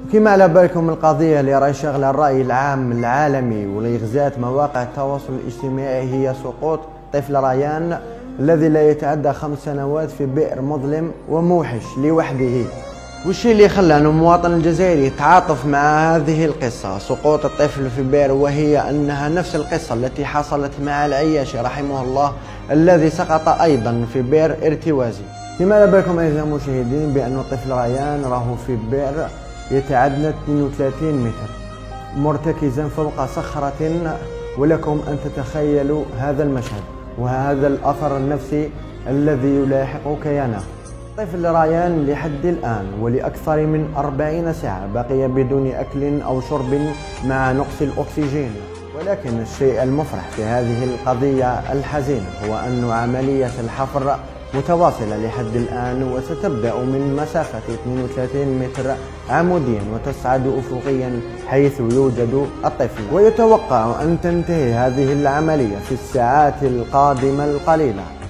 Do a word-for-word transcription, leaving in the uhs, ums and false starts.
كما على بالكم القضية اللي راهي شغلة الرأي العام العالمي ولغزات مواقع التواصل الاجتماعي هي سقوط طفل ريان الذي لا يتعدى خمس سنوات في بئر مظلم وموحش لوحده. والشيء اللي خلى المواطن الجزائري يتعاطف مع هذه القصة سقوط الطفل في بئر، وهي أنها نفس القصة التي حصلت مع العياشي رحمه الله الذي سقط أيضا في بئر ارتوازي. كما على بالكم أيها المشاهدين بأن الطفل ريان راهو في بئر يتعدى اثنين وثلاثين متر مرتكزا فوق صخرة، ولكم أن تتخيلوا هذا المشهد وهذا الأثر النفسي الذي يلاحق كيانه. طفل ريان لحد الآن ولأكثر من أربعين ساعة بقي بدون أكل أو شرب مع نقص الأكسجين. ولكن الشيء المفرح في هذه القضية الحزينة هو أن عملية الحفر متواصلة لحد الآن، وستبدأ من مسافة اثنين وثلاثين متر عموديا وتصعد أفقيا حيث يوجد الطفل، ويتوقع أن تنتهي هذه العملية في الساعات القادمة القليلة.